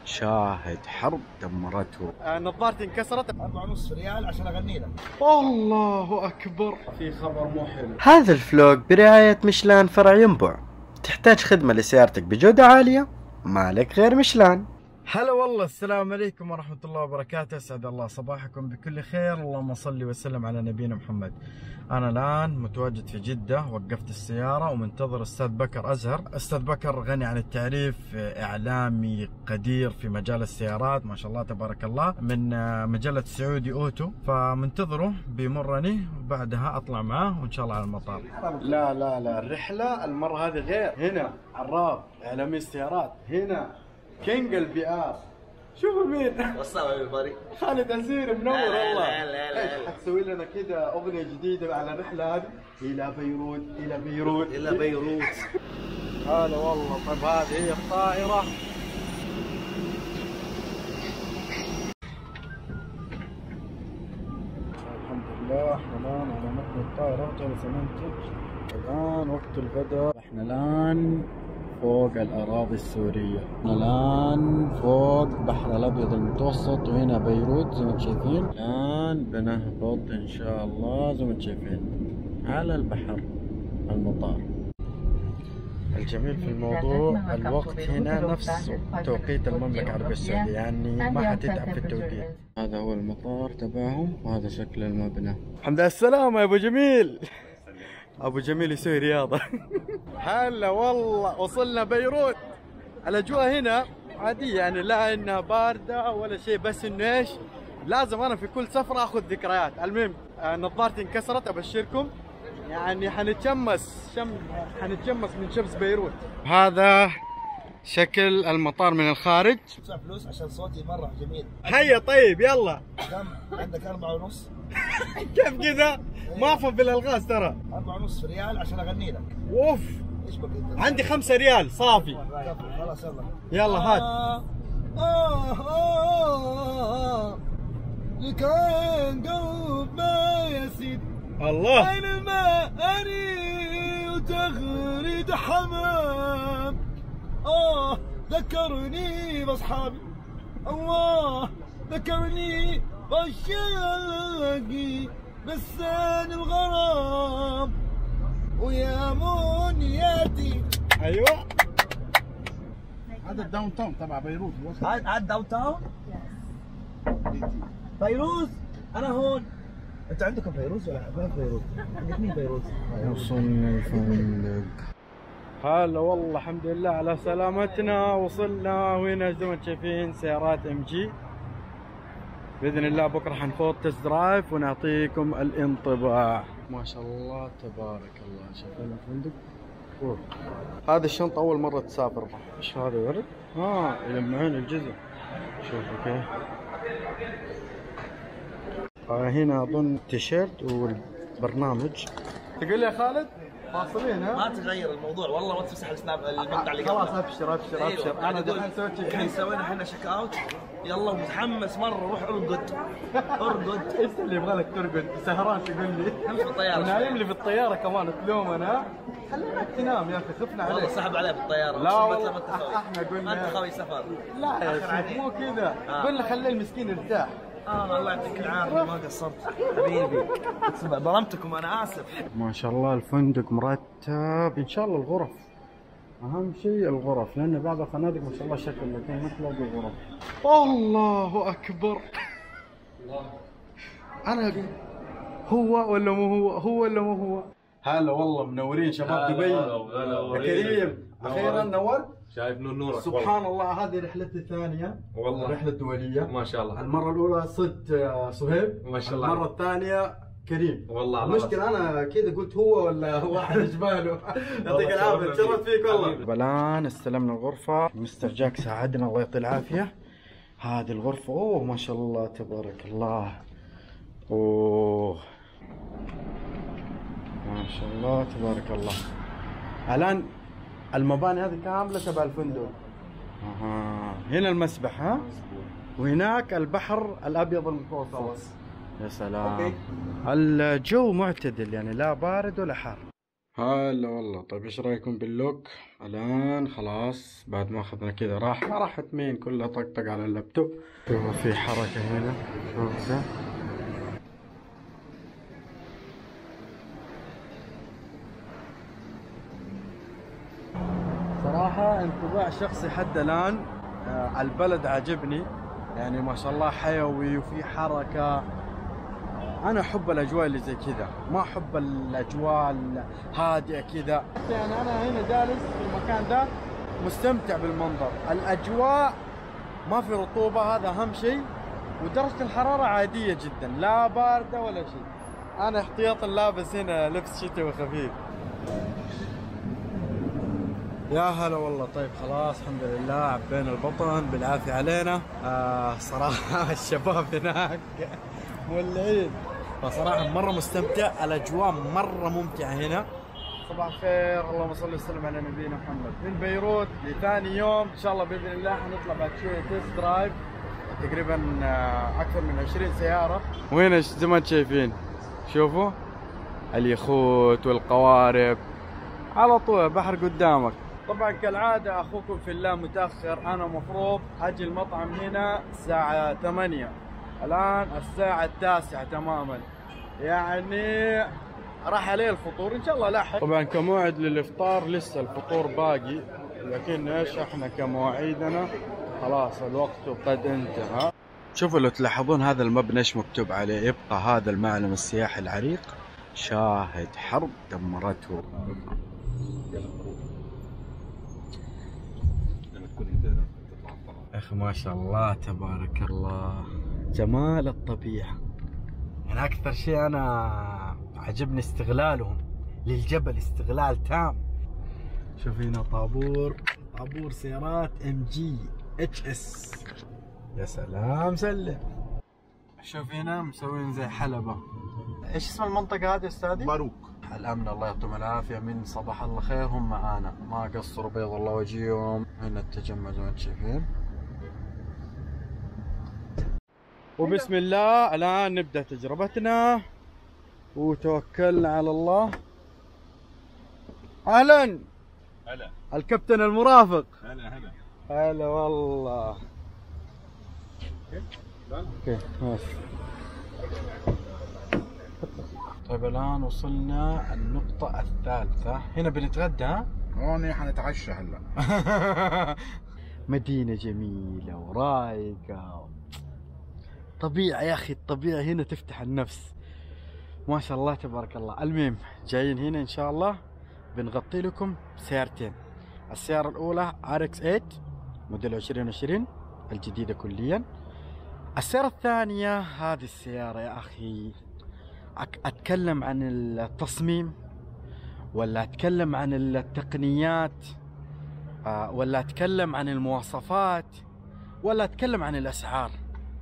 شاهد حرب دمرته. نظارتي انكسرت. 4.5 ريال عشان اغني لك. الله اكبر، في خبر مو حلو. هذا الفلوق برعاية ميشلان فرع ينبع. تحتاج خدمة لسيارتك بجودة عالية؟ مالك غير ميشلان. هلا والله، السلام عليكم ورحمة الله وبركاته، اسعد الله صباحكم بكل خير، اللهم صل وسلم على نبينا محمد. أنا الآن متواجد في جدة، وقفت السيارة ومنتظر أستاذ بكر أزهر. أستاذ بكر غني عن التعريف، إعلامي قدير في مجال السيارات ما شاء الله تبارك الله، من مجلة سعودي أوتو، فمنتظره بيمرني وبعدها أطلع معاه وإن شاء الله على المطار. لا لا لا، الرحلة المرة هذه غير. هنا عراب إعلامي السيارات، هنا كينج البي ار. شوفوا مين وصلوا بالبري خالد أزير، منور والله. لا لا لا، حتسوي لنا كذا أغنية جديدة على الرحلة هذه، إلى بيروت إلى بيروت إلى بيروت. هلا والله. طيب هذه هي الطائرة. الحمد لله احنا الآن على متن الطائرة، جالس أمنتج. الآن وقت الغداء، احنا الآن فوق الأراضي السورية، الآن فوق بحر الأبيض المتوسط، وهنا بيروت زي ما انتم شايفين. الآن بنهبط إن شاء الله زي ما انتم شايفين على البحر المطار. الجميل في الموضوع الوقت هنا نفس توقيت المملكة العربية السعودية، يعني ما حتتعب في التوقيت. هذا هو المطار تبعهم، وهذا شكل المبنى. الحمد لله السلامة يا أبو جميل. ابو جميل يسوي رياضه. هلا والله، وصلنا بيروت. الاجواء هنا عاديه، يعني لا انها بارده ولا شيء، بس انه ايش، لازم انا في كل سفره اخذ ذكريات. المهم نظارتي انكسرت، ابشركم يعني حنتشمس من شمس بيروت. هذا شكل المطار من الخارج. تدفع فلوس عشان صوتي مرة جميل. هيا طيب يلا. كم عندك؟ 4.5. كيف كذا؟ ما افهم بالالغاز ترى. 4.5 ريال عشان اغني لك. اوف، ايش بك انت؟ عندي 5 ريال صافي. خلاص يلا. يلا هات. لكان قلب ما يسيد الله، أين الماء أني وتغرد حمام. ذكرني بأصحابي، الله ذكرني بشاقي بسان الغرام ويا منياتي. ايوه هذا الداون تاون تبع بيروت. هذا الداون تاون بيروت. انا هون. انت عندكم فيروز ولا فين فيروز؟ عندك مين فيروز؟ وصلنا الفندق. هلا والله، الحمد لله على سلامتنا. وصلنا وهنا زي ما انتم شايفين سيارات ام جي. باذن الله بكره حنفوت تست درايف ونعطيكم الانطباع. ما شاء الله تبارك الله. شايفين الفندق؟ هذه الشنطة أول مرة تسافر. ايش هذا ورد؟ يلمعون الجزء. شوفوا كيف. هنا أظن تيشيرت والبرنامج. تقول لي يا خالد فاصلين؟ ما تغير الموضوع والله، ما تمسح السناب المقطع اللي خلاص قبله. ابشر ابشر ابشر. انا دحين سويت الحين سوينا احنا شيك اوت. يلا ومتحمس مره، روح ارقد ارقد. ايش اللي يبغى لك ترقد؟ سهران تقول لي؟ نام في الطياره. نايم لي في الطياره كمان تلوم انا؟ خليك تنام يا اخي، خفنا عليك. والله سحب عليه بالطياره. لا والله احنا قلنا انت خوي سفر. لا يا شيخ مو كذا، قلنا خلي المسكين يرتاح. الله يعطيك العافيه، ما قصرت حبيبي. ظلمتكم انا اسف. ما شاء الله الفندق مرتب، ان شاء الله الغرف اهم شيء الغرف، لان بعض الفنادق ما شاء الله شكل لكن ما تلاقي غرف. الله اكبر. انا هو ولا مو هو؟ هو ولا مو هو؟ هلا والله منورين شباب دبي. يا كريم اخيرا نورت. شايف نورك سبحان الله. هذه رحلتي الثانية والله، رحلة دولية ما شاء الله. المرة الأولى صدت صهيب ما شاء الله. المرة الثانية كريم. والله المشكلة أنا كذا قلت هو ولا واحد جباله. يعطيك العافية، تشرفت فيك والله. الآن استلمنا الغرفة، مستر جاك ساعدنا الله يعطيه العافية. هذه الغرفة أوه ما شاء الله تبارك الله. أوه ما شاء الله تبارك الله. الآن المباني هذه كاملة تبع الفندق. هنا المسبح وهناك البحر الأبيض المتوسط. يا سلام. الجو معتدل، يعني لا بارد ولا حار. هلا والله. طيب ايش رايكم باللوك الان؟ خلاص بعد ما اخذنا كذا راح ما راحت مين كلها طقطق على اللابتوب. شوفوا في حركة هنا، شوفوا صراحة انطباع شخصي حتى الان البلد عاجبني، يعني ما شاء الله حيوي وفي حركة. انا احب الاجواء اللي زي كذا، ما احب الاجواء الهادئه كذا. يعني انا هنا جالس في المكان ده مستمتع بالمنظر، الاجواء ما في رطوبه، هذا اهم شيء، ودرجه الحراره عاديه جدا، لا بارده ولا شيء. انا احتياطا لابس هنا لبس شتوي خفيف. يا هلا والله. طيب خلاص الحمد لله عبينا البطن بالعافيه علينا. صراحه الشباب هناك مولعين، فصراحة مرة مستمتع، الأجواء مرة ممتعة هنا. صباح الخير، اللهم صل وسلم على نبينا محمد. من بيروت لثاني يوم إن شاء الله بإذن الله حنطلع بعد شوية تيست درايف، تقريبا أكثر من 20 سيارة. وهنا زي ما انتم شايفين، شوفوا اليخوت والقوارب على طول البحر قدامك. طبعا كالعادة أخوكم في الله متأخر، أنا مفروض أجي المطعم هنا الساعة 8، الآن الساعة 9 تماما، يعني راح عليه الفطور إن شاء الله لاحق. طبعا كموعد للإفطار لسه الفطور باقي، لكن إيش إحنا كمواعيدنا خلاص الوقت قد انتهى. شوفوا لو تلاحظون هذا المبنى إيش مكتوب عليه، يبقى هذا المعلم السياحي العريق شاهد حرب دمرته. أخي ما شاء الله تبارك الله، جمال الطبيعة. يعني أكثر شيء أنا عجبني استغلالهم للجبل، استغلال تام. شوف هنا طابور سيارات MG HS، يا سلام سلم. شوف هنا مسوين زي حلبة. إيش اسم المنطقة هذه أستاذي؟ باروك. الأمن الله يعطيهم العافية، من صباح الله خير هم معانا، ما قصروا بيض الله وجيهم. هنا التجمع زي ما انتم شايفين. وبسم الله الآن نبدأ تجربتنا وتوكلنا على الله. أهلا. هلا. الكابتن المرافق. هلا هلا. هلا والله. اوكي ماشي. طيب الآن وصلنا النقطة الثالثة، هنا بنتغدى. ها؟ هون حنتعشى هلا. مدينة جميلة ورايقة، طبيعة يا أخي، الطبيعة هنا تفتح النفس ما شاء الله تبارك الله. المهم جايين هنا إن شاء الله بنغطي لكم سيارتين. السيارة الأولى RX-8 موديل 2020 الجديدة كليا. السيارة الثانية هذه السيارة يا أخي، أتكلم عن التصميم ولا أتكلم عن التقنيات ولا أتكلم عن المواصفات ولا أتكلم عن الأسعار،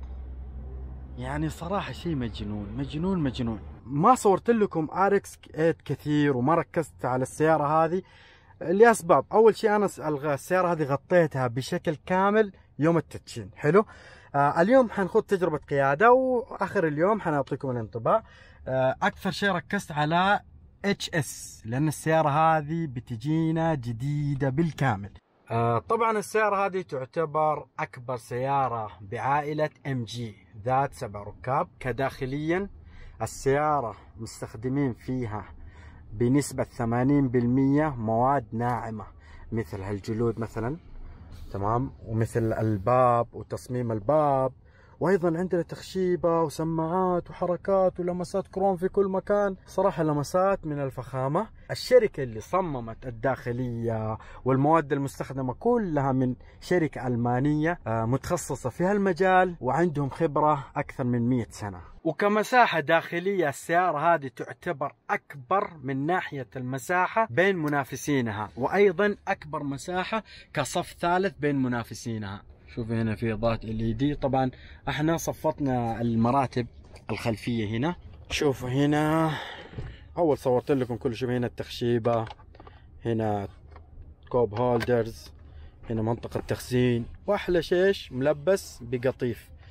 يعني صراحة شيء مجنون مجنون مجنون. ما صورت لكم RX-8 كثير وما ركزت على السيارة هذه لأسباب. أول شيء أنا السيارة هذه غطيتها بشكل كامل يوم التدشين. حلو. اليوم حنخوض تجربة قيادة، وآخر اليوم حنعطيكم الانطباع. أكثر شيء ركزت على HS لأن السيارة هذه بتجينا جديدة بالكامل. طبعا السيارة هذه تعتبر أكبر سيارة بعائلة MG ذات 7 ركاب. كداخليا السيارة مستخدمين فيها بنسبة 80% مواد ناعمة مثل هالجلود مثلا، تمام، ومثل الباب وتصميم الباب، وايضا عندنا تخشيبه وسماعات وحركات ولمسات كروم في كل مكان. صراحه لمسات من الفخامه. الشركه اللي صممت الداخليه والمواد المستخدمه كلها من شركه المانيه متخصصه في هالمجال وعندهم خبره اكثر من 100 سنه. وكمساحه داخليه السياره هذه تعتبر اكبر من ناحيه المساحه بين منافسينها، وايضا اكبر مساحه كصف ثالث بين منافسينها. شوف هنا في اضاءة LED. طبعا احنا صفطنا المراتب الخلفية هنا. شوفوا هنا اول صورت لكم كل شيء. هنا التخشيبة، هنا كوب هولدرز، هنا منطقة تخزين، واحلى شيء ملبس بقطيف.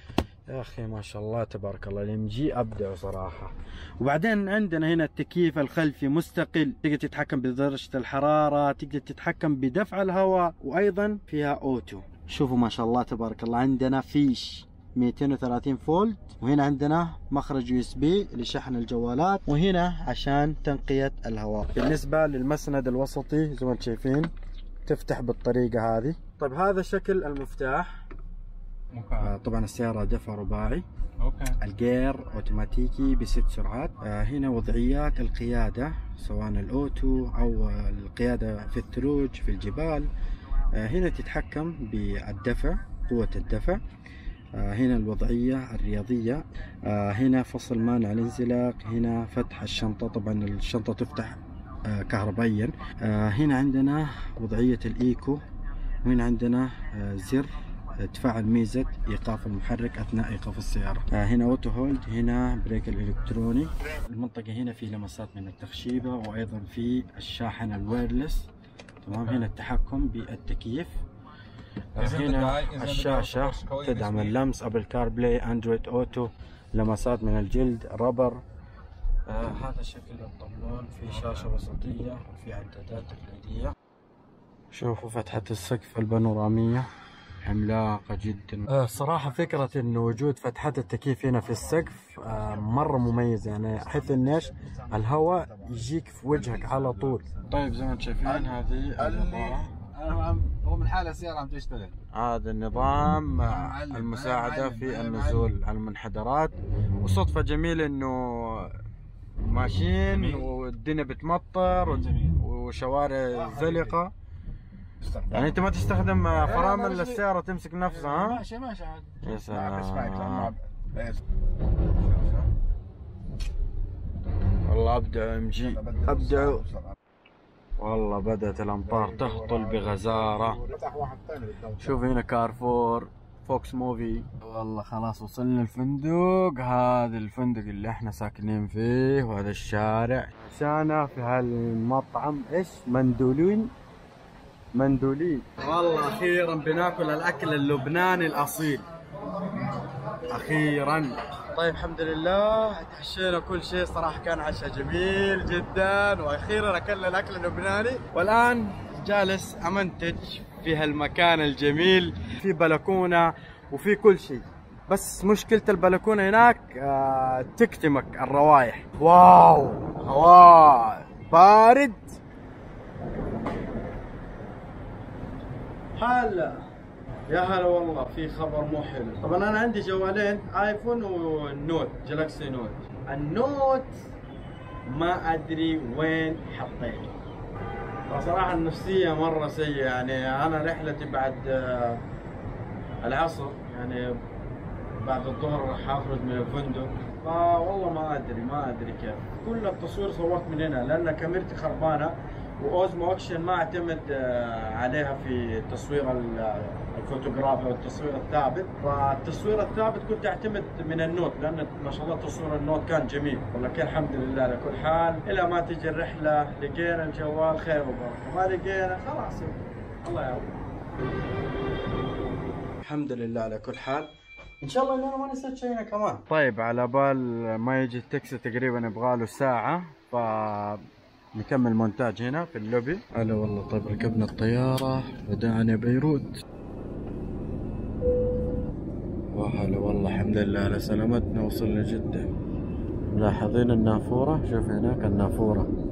يا اخي ما شاء الله تبارك الله، الام جي ابدعوا صراحه. وبعدين عندنا هنا التكييف الخلفي مستقل، تقدر تتحكم بدرجه الحراره، تقدر تتحكم بدفع الهواء، وايضا فيها اوتو. شوفوا ما شاء الله تبارك الله، عندنا فيش 230 فولت، وهنا عندنا مخرج يو اس بي لشحن الجوالات، وهنا عشان تنقية الهواء. بالنسبة للمسند الوسطي زي ما انتم شايفين تفتح بالطريقة هذه. طيب هذا شكل المفتاح. طبعا السيارة دفع رباعي. الجير اوتوماتيكي ب6 سرعات. هنا وضعيات القيادة سواء الاوتو او القيادة في الثلوج في الجبال. هنا تتحكم بالدفع، قوة الدفع. هنا الوضعية الرياضية. هنا فصل مانع الانزلاق. هنا فتح الشنطة، طبعا الشنطة تفتح كهربائيا. هنا عندنا وضعية الايكو، وهنا عندنا زر تفعل ميزة ايقاف المحرك اثناء ايقاف السيارة. هنا اوتو هولد، هنا بريك الالكتروني. المنطقة هنا في لمسات من التخشيبة، وايضا في الشاحن الوايرلس. تمام. هنا التحكم بالتكييف. هنا الشاشة تدعم اللمس، ابل كار بلاي، اندرويد اوتو، لمسات من الجلد، ربر. هذا شكل الطبلون، في شاشة وسطية وفي عدادات تقليدية. شوفوا فتحة السقف البانورامية عملاقة جدا. صراحة فكرة انه وجود فتحة التكييف هنا في السقف مرة مميزة، يعني حيث انيش الهواء يجيك في وجهك على طول. طيب زي ما انتم شايفين هذه الإضاءة، هو من حال السيارة عم تشتغل. هذا النظام المساعدة في النزول على المنحدرات. وصدفة جميلة انه ماشيين والدنيا بتمطر وشوارع زلقة، يعني انت ما تستخدم فرامل السيارة تمسك نفسها. ها ماشي عادي. يا سلام والله ابدعوا ام جي، ابدعوا والله. بدأت الأمطار تهطل بغزارة. شوف هنا كارفور، فوكس موفي. والله خلاص وصلنا الفندق. هذا الفندق اللي احنا ساكنين فيه، وهذا الشارع. عشانا في هالمطعم ايش؟ مندولين. والله أخيرا بناكل الأكل اللبناني الأصيل أخيرا. طيب الحمد لله تحشينا كل شيء، صراحة كان عشاء جميل جدا، واخيرا اكلنا الاكل اللبناني. والان جالس امنتج في هالمكان الجميل، في بلكونة وفي كل شيء، بس مشكلة البلكونة هناك تكتمك الروايح. واو هواء بارد. هلا يا هلا والله، في خبر مو حلو. طبعا انا عندي جوالين، ايفون والنوت، جلاكسي نوت. النوت ما ادري وين حطيته. بصراحة النفسية مرة سيئة، يعني انا رحلتي بعد العصر، يعني بعد الظهر راح اخرج من الفندق، فوالله ما ادري كيف. كل التصوير صورت من هنا لان كاميرتي خربانة، واوزمو اكشن ما اعتمد عليها في تصوير الفوتوغرافي او التصوير الثابت. فالتصوير الثابت كنت اعتمد من النوت، لان ما شاء الله تصوير النوت كان جميل. ولكن الحمد لله على كل حال، الى ما تجي الرحله لقينا الجوال خير وبركه، ما لقينا خلاص الله يعوض. الحمد لله على كل حال. ان شاء الله ان انا ما نسيت شيء كمان. طيب على بال ما يجي التاكسي تقريبا يبغاله ساعه، نكمل مونتاج هنا في اللوبي. هلا والله. طيب ركبنا الطيارة، ودعنا بيروت. وهلا والله، الحمد لله على سلامتنا، وصلنا جدة. ملاحظين النافورة؟ شوف هناك النافورة.